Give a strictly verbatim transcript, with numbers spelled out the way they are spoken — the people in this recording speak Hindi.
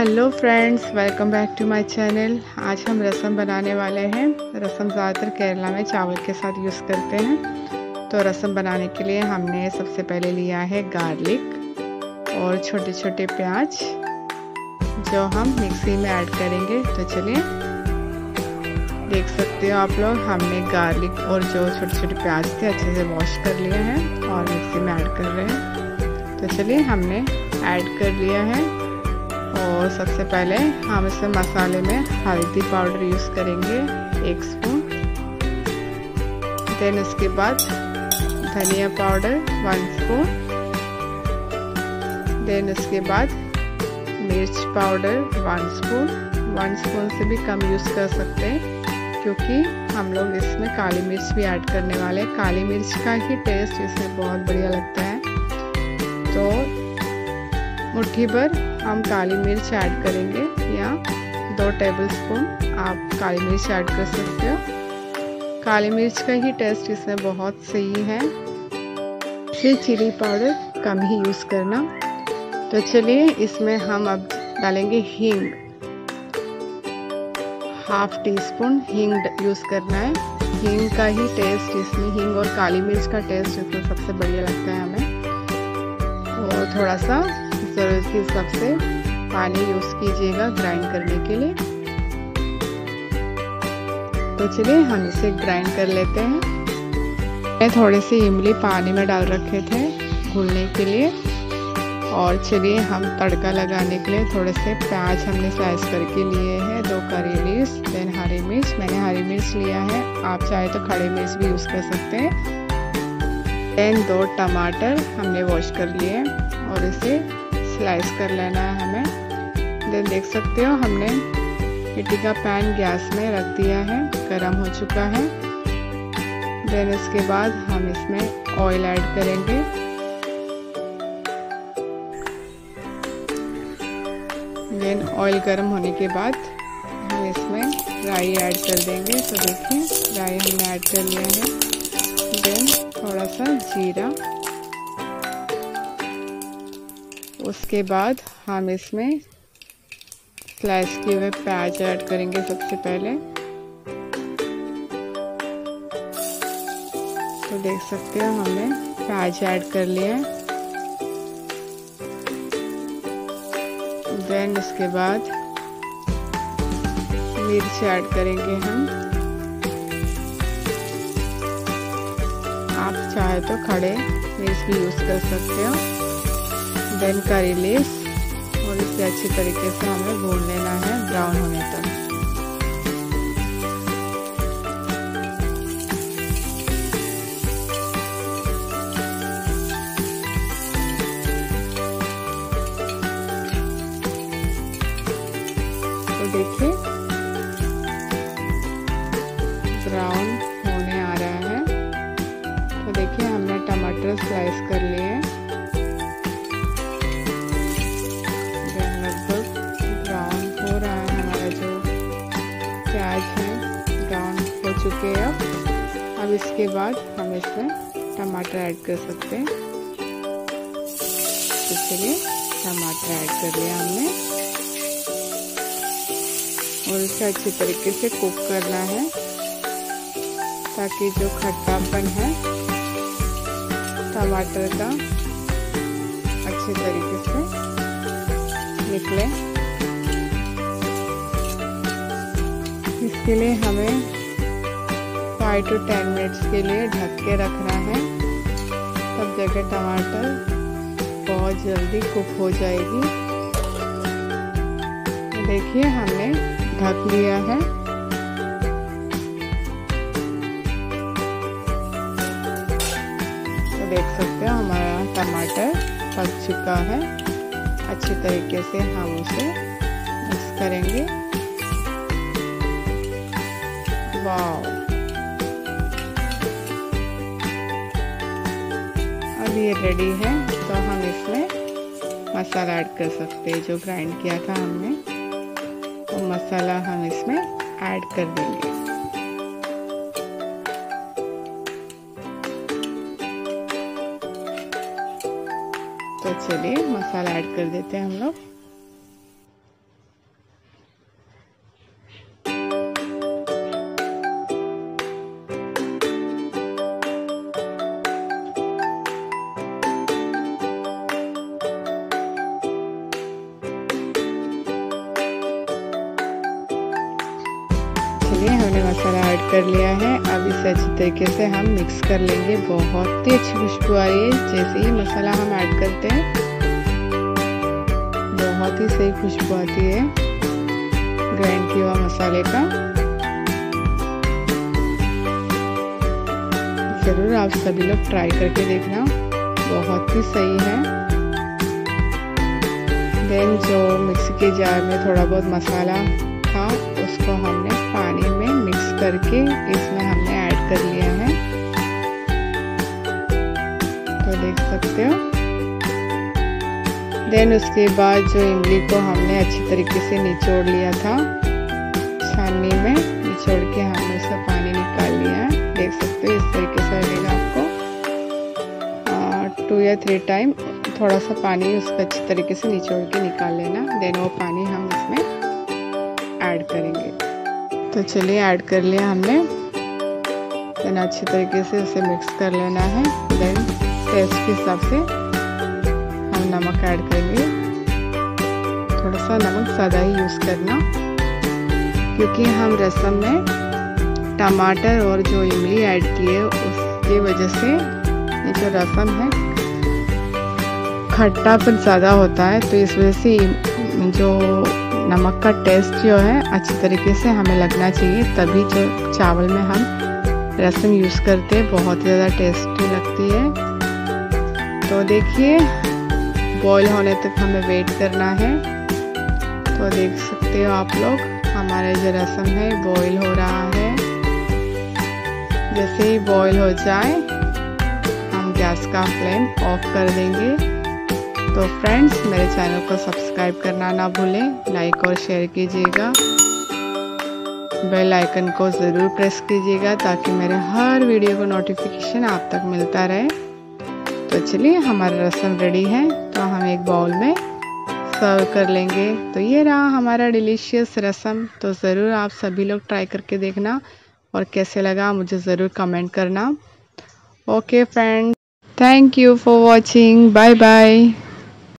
Hello friends, welcome back to my channel. आज हम रसम बनाने वाले हैं। रसम ज़्यादातर केरला में चावल के साथ यूज़ करते हैं। तो रसम बनाने के लिए हमने सबसे पहले लिया है गार्लिक और छोटे छोटे प्याज, जो हम मिक्सी में ऐड करेंगे। तो चलिए, देख सकते हो आप लोग, हमने गार्लिक और जो छोटे छोटे प्याज थे अच्छे से वॉश कर लिए हैं और मिक्सी में ऐड कर रहे हैं। तो चलिए, हमने ऐड कर लिया है। और सबसे पहले हम इसमें मसाले में हल्दी पाउडर यूज़ करेंगे एक स्पून। देन उसके बाद धनिया पाउडर वन स्पून। देन उसके बाद मिर्च powder one spoon. One spoon से भी कम यूज़ कर सकते हैं, क्योंकि हम लोग इसमें काली मिर्च भी ऐड करने वाले हैं। काली मिर्च का ही टेस्ट इसमें बहुत बढ़िया लगता है। तो मुट्ठी भर हम काली मिर्च ऐड करेंगे, या दो टेबलस्पून आप काली मिर्च ऐड कर सकते हो। काली मिर्च का ही टेस्ट इसमें बहुत सही है। फिर चिली पाउडर कम ही यूज़ करना। तो चलिए, इसमें हम अब डालेंगे हींग। हाफ टी स्पून हींग यूज़ करना है। हींग का ही टेस्ट इसमें, हींग और काली मिर्च का टेस्ट इसमें सबसे बढ़िया लगता है हमें। और थोड़ा सा ज़रूरत के हिसाब से पानी यूज़ कीजिएगा ग्राइंड करने के लिए। तो चलिए, हम इसे ग्राइंड कर लेते हैं। मैं थोड़े से इमली पानी में डाल रखे थे घुलने के लिए। और चलिए, हम तड़का लगाने के लिए थोड़े से प्याज हमने स्लाइस करके लिए हैं, दो करी लीव्स, देन हरी मिर्च। मैंने हरी मिर्च लिया है, आप चाहे तो खड़ी मिर्च भी यूज़ कर सकते हैं। देन दो टमाटर हमने वॉश कर लिए और इसे स्लाइस कर लेना है हमें। देन देख सकते हो, हमने मिट्टी का पैन गैस में रख दिया है, गरम हो चुका है। देन इसके बाद हम इसमें ऑयल ऐड करेंगे। देन ऑयल गरम होने के बाद हम इसमें राई ऐड कर देंगे। तो देखिए, राई हमने ऐड कर लिया है। देन थोड़ा सा जीरा। उसके बाद हम इसमें स्लाइस किए हुए प्याज ऐड करेंगे सबसे पहले। तो देख सकते हो, हमने प्याज ऐड कर लिया। देन उसके बाद मिर्च ऐड करेंगे हम। आप चाहे तो खड़े मिर्च भी यूज़ कर सकते हो। देन करी लीव्स, और इसे अच्छी तरीके से हमें भून लेना है ब्राउन होने तक। तो देखिए, ब्राउन होने आ रहा है। तो देखिए, हमने टमाटर स्लाइस कर लिए हैं। चुके हैं अब अब इसके बाद हम इसमें टमाटर ऐड कर सकते हैं। तो चलिए, टमाटर ऐड कर लिया हमने और इसे अच्छी तरीके से कुक करना है, ताकि जो खट्टापन है टमाटर का अच्छे तरीके से निकले। इसके लिए हमें फाइव टू टेन मिनट्स के लिए ढक के रखना है, तब जगह टमाटर बहुत जल्दी कुक हो जाएगी। देखिए, हमने ढक लिया है। तो देख सकते हो, हमारा टमाटर पक चुका है। अच्छी तरीके से हम उसे मिक्स करेंगे। वाव, अब ये रेडी है। तो हम इसमें मसाला ऐड कर सकते हैं, जो ग्राइंड किया था हमने। तो मसाला हम इसमें ऐड कर देंगे। तो चलिए, मसाला ऐड कर देते हैं हम लोग। कर लिया है। अब इसे अच्छी तरीके से हम मिक्स कर लेंगे। बहुत ही अच्छी खुशबू आ रही है जैसे ही मसाला हम ऐड करते हैं, बहुत ही सही खुशबू आती है ग्राइंड किया हुआ मसाले का। ज़रूर आप सभी लोग ट्राई करके देखना, बहुत ही सही है। देन जो मिक्सी के जार में थोड़ा बहुत मसाला था उसको हमने पानी में मिक्स करके इसमें हमने ऐड कर लिया है, तो देख सकते हो। देन उसके बाद जो इमली को हमने अच्छी तरीके से निचोड़ लिया था, छाननी में निचोड़ के हमने उसका पानी निकाल लिया है। देख सकते हो इस तरीके से लगेगा आपको। टू या थ्री टाइम थोड़ा सा पानी उसका अच्छी तरीके से निचोड़ के निकाल लेना। देन वो पानी हम इसमें ऐड करेंगे। तो चलिए ऐड कर लिया हमने। देन अच्छी तरीके से उसे मिक्स कर लेना है। देन टेस्ट के हिसाब से हम नमक ऐड करेंगे। थोड़ा सा नमक ज़्यादा ही यूज़ करना, क्योंकि हम रसम में टमाटर और जो इमली ऐड किए उसकी वजह से ये जो रसम है खट्टापन ज़्यादा होता है, तो इस वजह से जो नमक का टेस्ट जो है अच्छी तरीके से हमें लगना चाहिए, तभी जो चावल में हम रसम यूज़ करते हैं बहुत ज़्यादा टेस्टी लगती है। तो देखिए बॉईल होने तक हमें वेट करना है। तो देख सकते हो आप लोग हमारा जो रसम है बॉईल हो रहा है। जैसे ही बॉईल हो जाए हम गैस का फ्लेम ऑफ कर देंगे। तो फ्रेंड्स मेरे चैनल को सब्सक्राइब करना ना भूलें, लाइक और शेयर कीजिएगा, बेल आइकन को ज़रूर प्रेस कीजिएगा ताकि मेरे हर वीडियो को नोटिफिकेशन आप तक मिलता रहे। तो चलिए हमारा रसम रेडी है, तो हम एक बाउल में सर्व कर लेंगे। तो ये रहा हमारा डिलीशियस रसम। तो ज़रूर आप सभी लोग ट्राई करके देखना और कैसे लगा मुझे ज़रूर कमेंट करना। Okay friends, thank you for watching, bye bye.